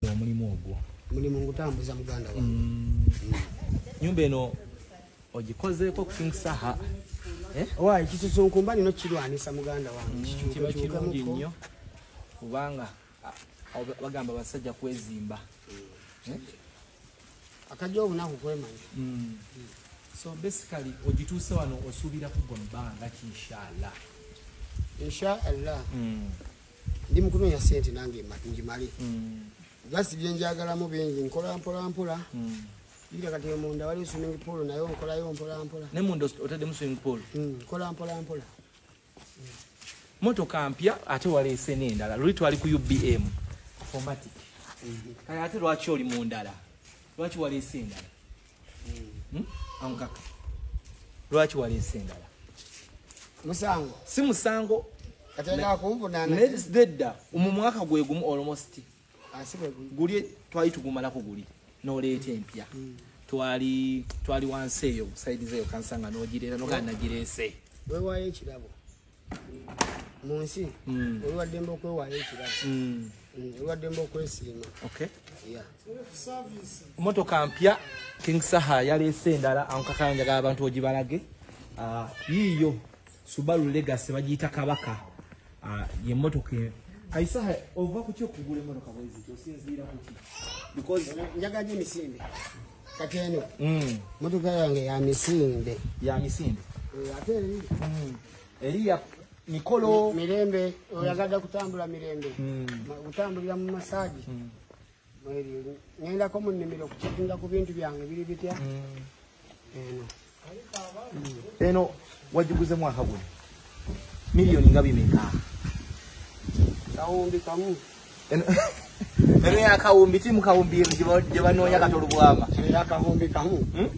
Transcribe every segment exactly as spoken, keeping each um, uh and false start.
Omulimu ogwo. Mulimu ngutambuza muganda wange. Mm. Nyumba eno ogikozeeko King Saha. Eh? Owa ekisusunkumba nino kirwanisa muganda wange. Mm, kiba kirungi nnyo. Kubanga bagamba basajja kwezimba. Mm. Eh? Akajja obunaku kwemanya. Mm. Mm. So basically ogituuse wano osuubira kugwa mbanga inshallah. Inshallah. Mm. Ndi mukunoonya sente nange njimali. Mm. Gasi byenjagalamu bingi nkola mpola mpola. Mm. Ira kati munda wali swimming pool nayo nkola yo mpola mpola. Ne munda otadde mu swimming pool. Mm, nkola mpola mpola. Mm. Motoka mpya ate waleese n'endala luli twali ku U B M formatic. Mm-hmm. Kaya ate lwaki oli mu ndala? Lwaki waleese endala? Mm. Hmm? Ankaka. Lwaki waleese endala? Musango. Si musango. Atenda kumvunana. Next dedda mu mwaka gwe gumu almost. Asibe guli twali tugumala ku guli n'oleeta empya. Mm. Twali twali wansi eyo side zeyo kansanga n'ogirera n'ogana gireese. Weewaayo ekirabo. Munsi. Mm. Olwadde mbo kwewaayo ekirabo. Mm. Mm. Olwadde mbo kwesiima. Okay. Yeah. Service. Motoka mpya King Saha yaleese endala ankakanja abantu ogibalage. Ah uh, yiyo Subaru Legacy bagiyita Kabaka. Ah uh, ye motoka Kaisaha ova ku kyo kugula motoka bwezi tosinzira kuki because njagaje misinde kati eno mm motoka yange ya misinde ya misinde e ate eri mm eriya Nikolo mirembe oyagada kutambula mirembe mm. kutambulira mu masaji mm. mweri ngenda ko munimiro kuchikinga ku bintu byange biri bitya mm. eno mm. eno wajiguze mwaka gwe milioni ngabi meka kawumbi kamu eno ya kawumbi timu kawumbi je banonya katolubwama ya kawumbi kamu hmm?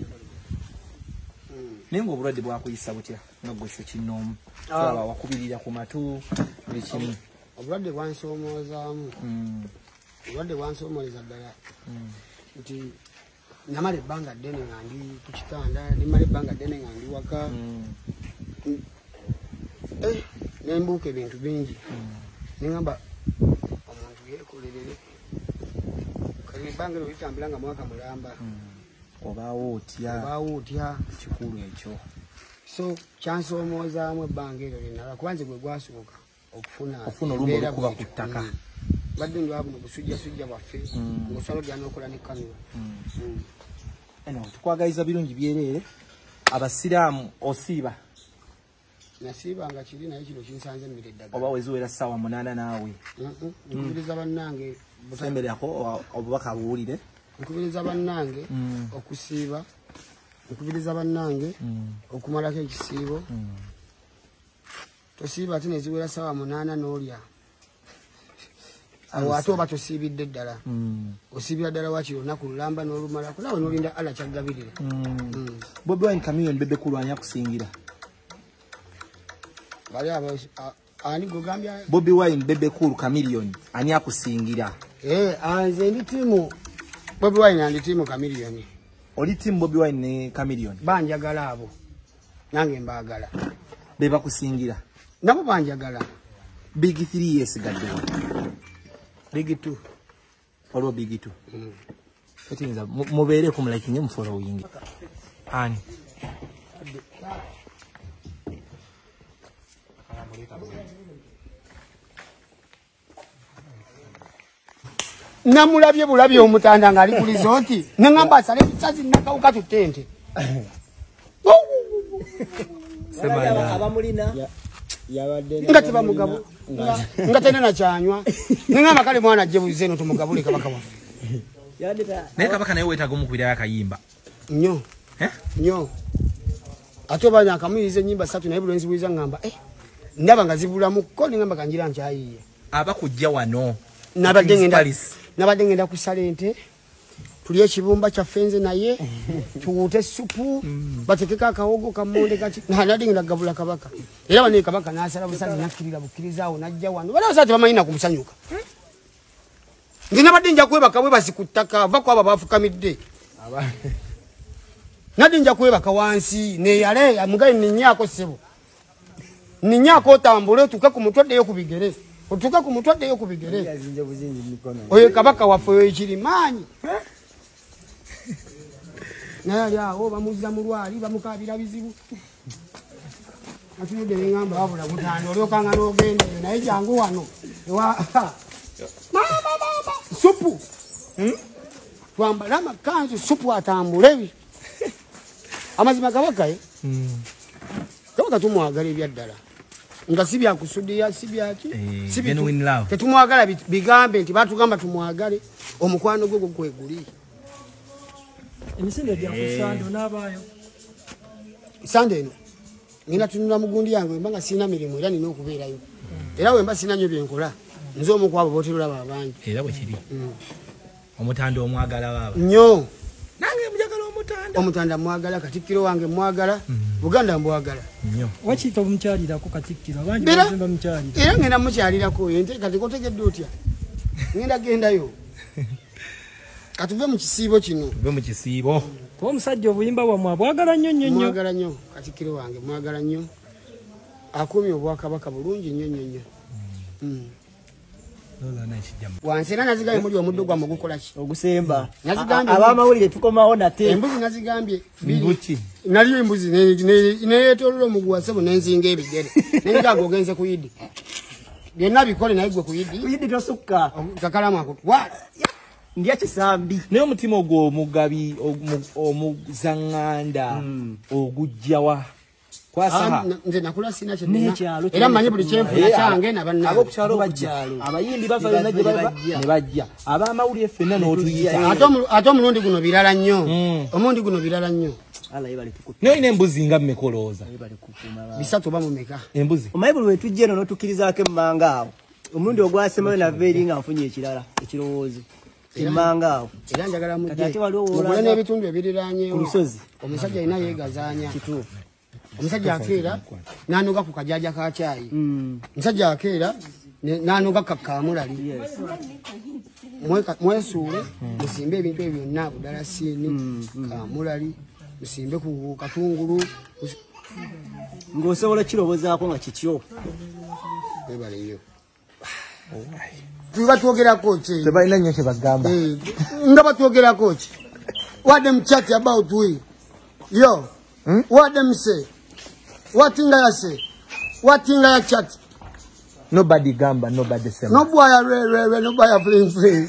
mm. Ningo bulwadde bwa kuyisa butya ngagwese kinnomu sala wakubirira ku matu buli kimu obulwadde bwansomoozamu mm. obulwadde bwansomoleza ddala mm. nti namala ebbanga ddene nga ndi ku kitanda nimala ebbanga ddene nga ndi waka mm. mm. eh nembuuka ebintu bingi mm. Ningamba omuntu yekolerere kali bange litambula nga mwaka mulamba mm. Obaawo otya obaawo otya kikulu ekyo so chance omoza amwe bange ero linala kubanze gwe gwasooka okufuna okufuna olumbo kuba ku ttaka mm. Badde ndo abo kusujja sujja baffe mm. Ngosalo gyano okola ne kamera mm. mm. Eno tukwagaliza birungi byerere abasiraamu osiiba nasibanga kiri naye kino kinsanze mmere ddagala oba weziwera ssaawa munaana naawe nkubiriza bannange busemberako obubaka buwulire nkubiriza bannange okusiiba nkubiriza bannange okumalako ekisiibo tosiiba ate neziwera ssaawa munaana n'olya awo ate oba tosiibidde ddala osiibira ddala wakiri olunaku lulamba n'olumalako nawe n'olinda ala kyaggabirira Bobi Wine Chameleon bebe kulwanya kusingira bali aba ani gogambya Bobi Wine bebe kulu Chameleon ani akusingira eh anze ndi timu Bobi Wine andi timu Chameleon oli timu Bobi Wine ne Chameleon banjagala abo nange mbagala beba kusingira nabo banjagala big three years gadde big two follow big two mm. Etinza mubere ku like nge following ani namulabye bulabye omutanda nga ali ku resort nangamba asale kisazi nakawuka tutente semana abamulina yabadde nga tebamugabo nga tena na chanywa nangamba kale mwana jebuze no tumugabule kabaka wa yadita ne kabaka naye wetaga omukubira akayimba nnyo eh nnyo atobanya akamuyize nyimba satu naye bulwenzi bwiza ngamba eh ndaba nga zibulamu ko ningamba kanjira nchayiye abakujja wano nabadde ngenda nabadde ngenda ku salente tuli ekibumba kya fenze naye tuwute supu batekeka akawogo kamonde kati naladi ngenda gabula kabaka era bane kabaka nasala busazi nakirira bukiriza onajja wano bala basati bamanyina kumusanyuka ngina badde nja kweba kabwe basikutaka va kwa baba afukamidde nadi nja kweba kawansi ne yale amugaye ninyako sebo ninyako tambule tuka ku mutwe yo kubigere otuka ku mutwadde yo kubigere yazinje buzinji mikono oyo kabaka waffe oyo ekirimanyi naye ali awo bamuzza mu lwali bamukabira bizibu atunudde ngamba wabula mutanda olyokanga n'ogenda naye jangu wano supu twambale amakanzu supu atambule amazima kabaka ye kabaka tumwagala ebyaddala nga si byakusudiya si byaki tetumwagala bigambe nti batugamba tumwagale omukwano gwe gweguli emisinde gya kusando n'abaayo sande eno ngenda tunula mugundi yange wemba nga sina mirimu era nina okubeerayo era wemba sina nnyo byenkola nze omu kwabo booterolaba abangi era bwe kiri omutanda omwagala baba nnyo nange mujagala omutanda omutanda mwagala katikkiro wange mwagala buganda mbwagala nnyo wakiyita omukyalirako katikkiro abangi bazimba mukyalira era ngenda mukyalirako ente kati kotegedde otya ngenda gendayo katuve mu kisiibo kino tuve mu kisiibo kuba omusajja obuyimba bwamwe abwagala nnyo nnyo nnyo mwagala nnyo katikkiro wange mwagala nnyo akumye obwakabaka bulungi nnyo nnyo nnyo wansi era nazigambye muli omuddo gwammwe gukolaki ogusemba nazigambye abamawulire tukomawo nate embuzi nazigambye biri naliyo embuzi neyeetoolola omuguwasebo nenzinga ebigere nengaga ogenze ku yidi byonna bikole naye gwe ku yidi ku yidi tosukka kakalamu akutwala ndya kisambi naye omutima ogwo omugabi omuzaŋŋanda ogujjawa kwasaha nze nakula sina n'ekyalo era mmanyi buli kyenfuna kyange nabanna ab'okukyalo bajja abayimbi bava yonna gye bava ne bajja ab'amawulire ffenna n'otuyita ate omulundi guno birala nnyo omulundi guno birala nnyo naye olina embuzi nga mmekolooza bisatu oba mumeka embuzi omanyi buli wetujja eno n'otukkirizaako emmanga awo omulundi ogwasemayo nava eri nga nfunye ekirala ekirowoozo emmanga awo era njagala mugule n'ebitundu ebiriraanyewo lusozi omusajja alina yeegazaanya kituufu omusajja akeera n'anoga ku kajaja ka caayi omusajja akeera n'anoga kakamulali mwesuule musimbe ebintu ebyo byonna budalasiini kamulali musimbe ku katungulu ng'osobola kirobozaako nga kikyo ebaleyo tuba twogerako ki tebalina nnyo kye bagamba nga batwogerako ki what them chat about we yo hmm? what them say what thing I say what thing I chat nobody gamba nobody say no boy re re re no boy playing play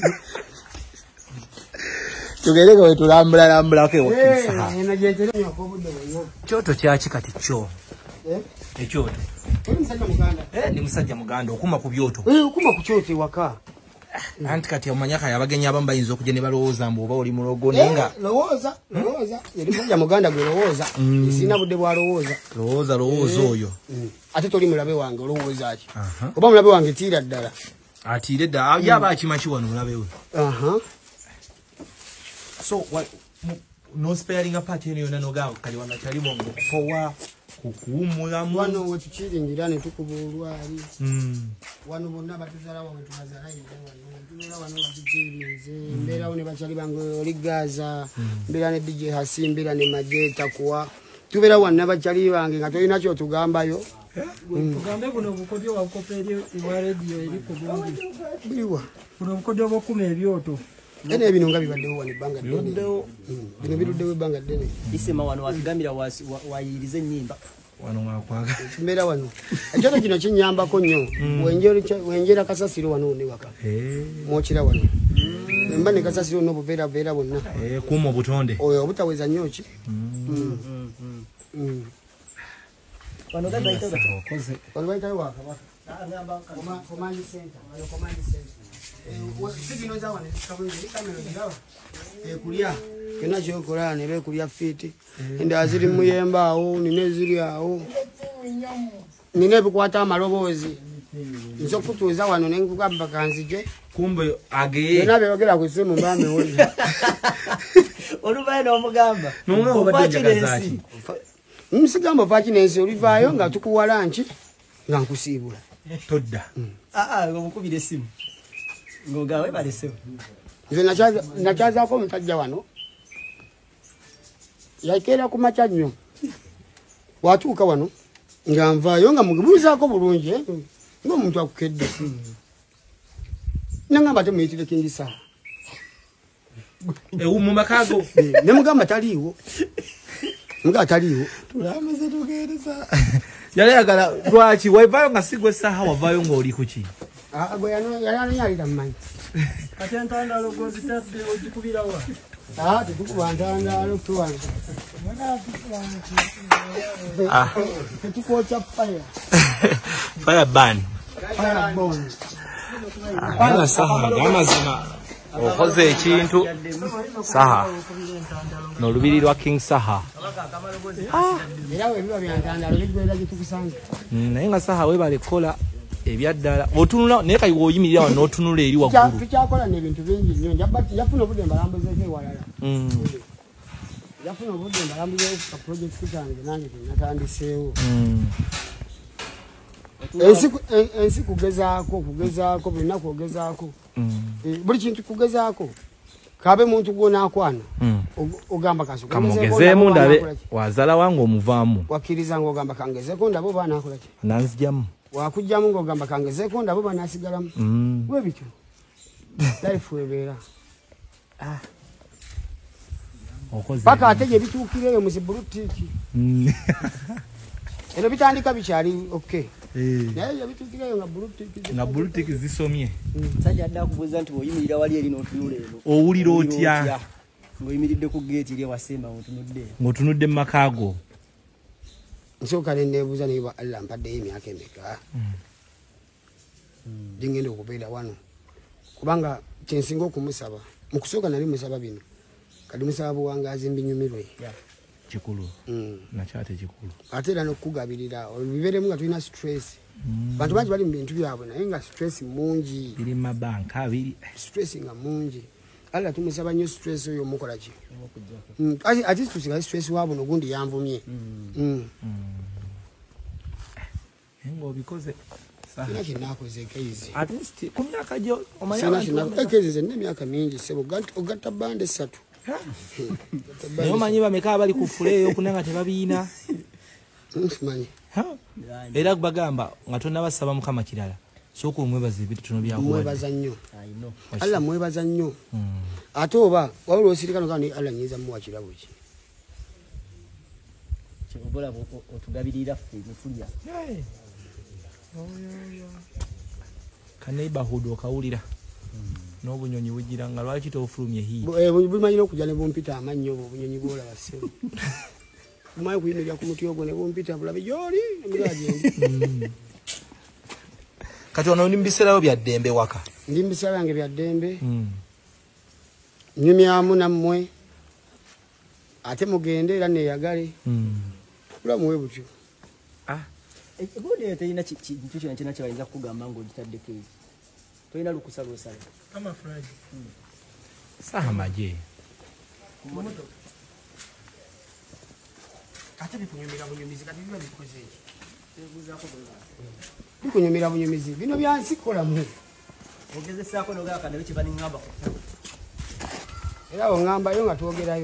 tugereka we tulambula lambula ke wakisa ena jentere nyoko budde wonna kyoto kyaki kati kyo eh ekyoto ni musajja muganda eh ni musajja muganda okuma ku byoto eh okuma ku kyoto waka anti kati omanyaka yabagenyi abamu bayinza okujja ne balowooza mbu oba oli mulogo nenga lowooza lowooza yali musajja muganda gwe lowooza isina budde bwa lowooza lowooza lowooza oyo ate toli mulabe wange olowooza ati oba mulabe wange tiira ddala atiire ddala yaba akimaki wano mulabe we aha so what no sparing a part eno yonna noga kali wano kyalimu okufowa kukuwummulamu wano wetukiringira ne tukuba olwali wano bonna batuzala wawe tubazalaire wano tunola wano batukirize mbeerawo ne bakyali bange oli Gaza mbeera ne D J Hasi mbeera ne Majeta kuwa tubeera wano bakyali bange nga tolina kyotugambayo tugambe buno obukodyo wabukopa eri ewa rediyo eri ku bungi buliwa buno obukodyo bw'okuma ebyoto ene ebino nga bibaddewo wano ebbanga ddene bino biruddewo ebbanga ddene isema wano watugambira wayiriza ennyimba wano mwakwaga mbeera wano ekyoto kino kinyambako nnyo wenjera kasasiro wano ne waka mwokira wano mba ne kasasiro n'obuveera veera bonna kuuma obutonde oyo obutaweza nnyo ki wano bayitayo wakabaka command center command center sigino za wane kabuli kamera zirawa ekulya kena kyokola ne bekulya fiti enda ziri muyemba awo nine ziri awo nine bikwata amaloboozi nzo kutuuza wano nengugamba kanzije kumbe ageye nabe bagera ku simu mbambe oli olubaye n'omugamba obadde msigamba faki nensi olivaayo nga tukuwala nki nga nkusiibula todda aa ngomukubira esimu ngogawe baleseo nze nakyazaako omusajja wano yakeera ku makya nnyo watuuka wano nga nvaayo nga mugibuuzaako bulungi Ngomuntu akukedde. Nangamba temuyitire King Saha. E umu makago. Ne mugamba taliwo. Nga taliwo. Tulamaze tugereza. Yale agala lwaki waivayo nga sigwe Saha wavayo ng'oli kuki. Ah gwe yano yano yalira mmanyi. Kati entandalo gozitadde ogikubira wa? Ah tetukuba ntandalo tuwana. Ah. Tetukocha fire. Fire ban. Fire burn. Ana Saha amazima okoze ekintu Saha n'olubiri lwa King Saha. Era we biba byantandalo bijwera gitukusanga. Naye nga Saha webale kola ebyaddala otunula naye kayi woyimirira wano n'otunula eri waggulu. Tukyakola n'ebintu bingi nnyo njabati yafuna obudde mbalambuze ke walala. Mm. Yafuna obudde mbalambuze ku project kyange nange natandiseewo. Mm. Ensi ensi kugezaako kugezaako bina kugezaako. Mm. Buli kintu kugezaako. Kabe muntu gwona akwana. Mm. Ogamba kaso. Kamugezeemu ndabe wazala wangu omuvaamu. Wakiriza ngo ogamba kangezeeko ndabo bana akola ki? Nanzijjamu. Wakujjamu ngo ogamba kangezeeko ndabo bana asigalamu. Mm. Bwe bityo. Life webeera. Ah. Okoze. Paka ateje bituukireyo mu zibulutiki. Mm. Eno bitandika bikyali okay. Eh. Naye yabituukireyo nga bulutiki. Nga bulutiki zisomye. Sajja adda kubuuza nti oyimirira wali eri n'otunula eno. Owulira otya? Ng'oyimiridde ku geeti eri ewasemba ng'otunudde. Ng'otunudde mu makaago. Nsooka ne neebuuza naye ba Allah mpaddeyo emyaka emeka. Dingende okubeera wano. Kubanga kyensinga okumusaba. Mu kusooka nali musaba bino. Kadi musaba buwangazi mbinyumirwe. Kikulu. Mm. Nakyate kikulu. Ate era n'okukugabirira bibeeremu nga tulina stress. Bantu bangi bali mu bintu byabwe naye nga stress mungi. Biri mu mabanka abiri. Stress nga mungi. Allah tumusaba nnyo stress oyo mukola ki? Mm. Ati tusigaye stress wabo n'ogundi yanvumye. Mm. Ngo bikoze Saha. Kina kinakoze keizi. At least ku myaka gyo omanya Sana kina keizi ne myaka mingi sebo ogatta bande satu. Naye omanyi bameka abali ku fuleeyo okunanga tebabiina. Nsimanyi. Era bagamba nga tonnabasaba Mukama kirala. Sooka omwebaza ebintu tono byakuwa. Mwebaza nnyo. Allah mwebaza nnyo. Ate oba wabula osirikano kandi Allah nyiza muwa kirabo ki. Kyobola otugabirira ffe mufulya. Kaneighborhood okawulira. N'obunyonyi bugira nga lwaki toofulumye hii. Eh bumanyira okujja ne bumpita amannyo obunyonyi bwola basebo. Bumaye kuyimirira ku muti ogwo ne bumpita bulabe gyoli emiraje endi. Kati ono ndi mbiserawo bya ddembe waka. Ndi mbisera yange bya ddembe. Mm. Nyumyamu nammwe. Ate mugende era neeyagale. Mm. Bulamu we butyo. Ah. Egode teyina kintu kyonna kyonna ky'ayinza kukugamba ng'ogitaddeko ezi. Toyina lukusa lw'osala. Kama Friday. Saha maje. Ate bikunyumira bunyumizi kati biba bikoze ki? Tebuuzaako bwe. Bikunyumira bunyumizi bino byansi kolamu. Ogezesaako n'ogamba naye kye baningamba. Era ongambayo nga twogerayo.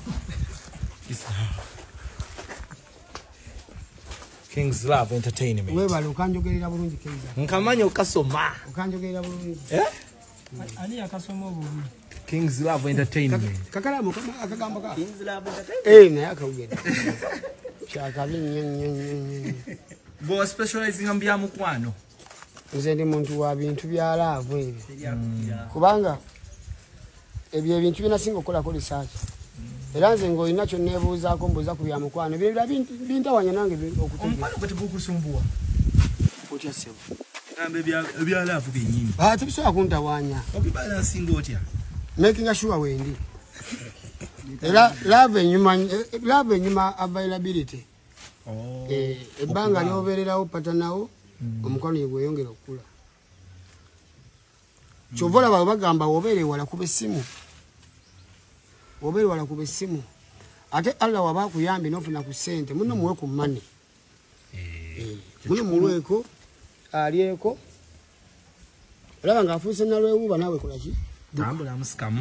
King's Love Entertainment. Webale okanjogerera bulungi Keiza. Nkamanya okasoma. Okanjogerera bulungi. Eh? Ani akasoma obulungi. King's Love Entertainment. Kakalamu akagamba ka. King's Love Entertainment. Eh naye akawugenda. Kyakabi nnyo nnyo nnyo. Bo specializing mu bya mukwano. Nze ndi muntu wa bintu bya laavu ebyo. Kubanga ebyo ebintu binasinga okukolako research. Era nze ng'olina kyo neebuuzaako mbuuza ku bya mukwano bye bintawanya nange okutegeera. Omukwano gwe tegukusumbuwa. Otya ssebo. Gambe bya laavu byennyini. Ah tebisobola kuntawanya. Obibalansinga otya? Making sure wendi. Era love enyuma love enyuma availability. Oh. Eh ebbanga lyobererawo patanawo omukwano yegweyongera okula. Chovola baba bagamba obere wala kube simu. Obere wala kube simu. Ate Allah waba kuyambi nofuna ku sente muno muwe ku money. Eh muno muweko aliyeko. Olaba ngafuse nalwe uba nawe kolaki? Tambula musikamu.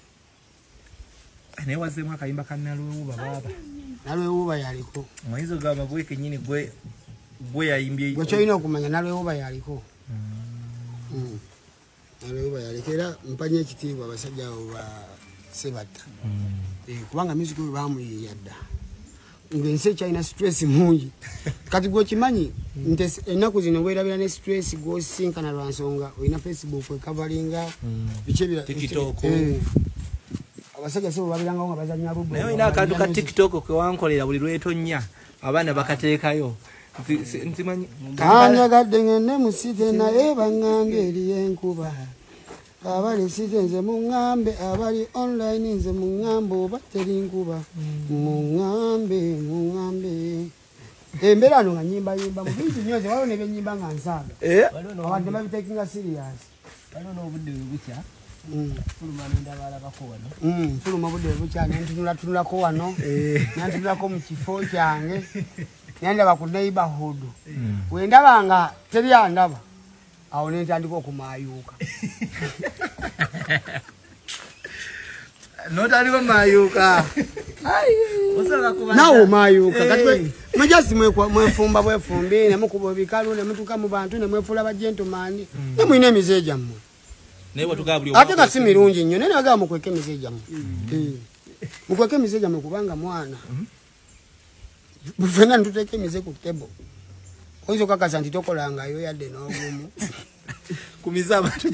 Ne wazemu akayimba kanalwe uba baba. Nalwe uba yaliko. Mwizo gaba gwe kenyini gwe bwe yayimbye gwe kyolina okumanya nalwewoba yaliko Mm. nalwewoba yaliko era mpanya ekitiibwa abasajja abo ba sebatta Eh, kubanga music oyo bamuyiiya dda ng'ensi ekyalina stress mungi kati gwekimanyi nti ennaku zino weerabira ne stress gw'osinkana lwa nsonga olina Facebook ekavalinga biki ebira TikTok. Eh. abasajja sebo babirangawo nga bazannya lubo naye olina akantu ka TikTok ke wankolera buli lwetonya abaana bakateekayo ntimanyi kanyagadde ngende musite naye baŋŋambe eri enkuba abali site nze muŋŋambe abali online nze muŋŋambe oba teri nkuba muŋŋambe muŋŋambe embeera ano nga nyimbayimba mu bintu nnyo ze waliwo ne byennyimba nga nsaaga awadde babitekinga serious waliwo n'obudde bwe bukya fuluma ndaba alabako wano nfuluma obudde bwe bukya nentunulatunulako wano nantunulako mu kifo kyange nendaba ku neighborhood wendaba nga teri andaba awo nentandika okumayuuka notandika mayuuka nawe omayuuka kati mwejasi mwefumba bwefumbi nemukuba ebikalu nemutuka mu bantu nemwefuula bagentumani nemwina emize gyammwe ate nga si mirungi nnyo naye nagaba mukweka emize gyammwe mukweka emize gyammwe kubanga mwana fena ntuteeka emize ku tebo oyinza okakasa nti tokolangayo yadde n'obumu kumiza abantu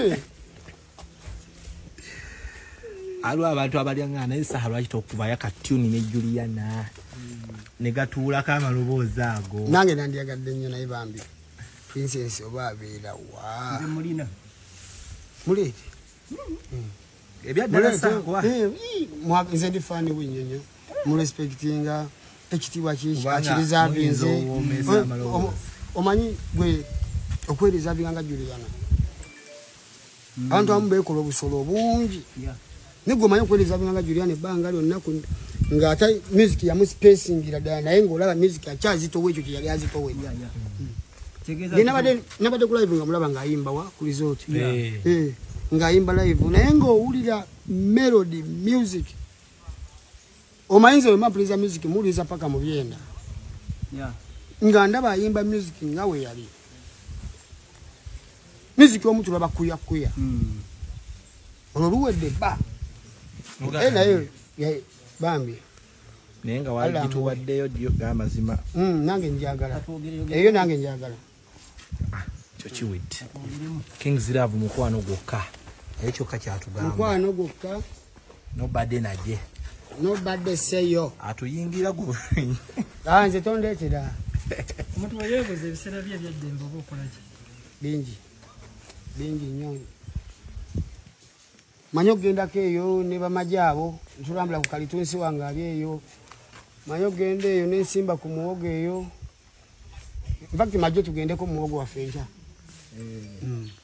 aliwo abantu abalyaŋŋana naye Saha lwaki tokubayo katuni ne Juliana ne gatuulako amaloboozi ago nange nandyagadde nnyo naye bambi princess oba abeera wa mulina muleete ebyaddala Saha nze ndi faani bwennyonyo murespektinga ekitiibwa akirizavinze omanyi gwe okwerizavinga nga Juliana abantu abamu beekola obusolo bungi ne gwe omanyi okwerizavinga nga Juliana ebbanga lyonna ng'ate music yamuspacingira ddala naye ng'olaba music akyazitowa ekyo kyeyali azitowe nabadde ku live nga mulaba ng'ayimba wa ku resort ng'ayimba live naye ng'owulira melody music omayinza wemapuliza music muwuliriza paka mu byenda nga ndaba ayimba music nga we yali music omuntu lwaba kuyakuya olwo luwedde bba naye bambi naye nga wagituwaddeyo gamazima nange njagala eyo nange njagala kyo kiwedde King's Love mukwano gwokka naye kyokka kyatugamba mukwano gwokka nobadde naje nobadde seyo atuyingira gwe nze tondeetera omuntu weyeebuuza ebiseera bye ebyaddembe oba okolaki bingi bingi nnyo manyi okugendako eyo ne bamagye abo ntulambula ku kalitunsi wange ali eyo manyi okugenda eyo nensimba ku muwogo eyo mpaki majje tugendeko mu muwogo waffe nkya